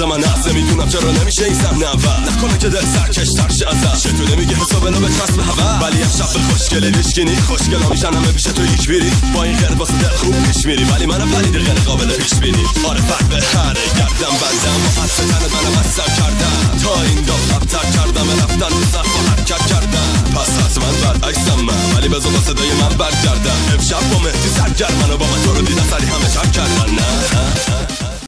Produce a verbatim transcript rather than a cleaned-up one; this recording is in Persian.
من هست. نمیدونم چرا نمیشه این صحنه اول، نکنه که دل سرکش ترش ازش. چطور نمیگه حساب نو به کسب هوا، ولی یه شب خوشگله لیشکینی خوشگلا میشن همه پیش تو هیچ بیری. با این غیر واسه دل خوب پیش میری، ولی منم پرید غیر قابل پیش بینی. آره فرق به هره گردم بندم و حدس تن منم اثر کردم. تا این دو خطر کردم رفتن تو صف و حرکت کردم. پس از من برعکسم من، ولی بذار با صدای من برگردم. امشب با مهدی سرگرمن و با من تو رو دیدن سری همه شب کردن. نه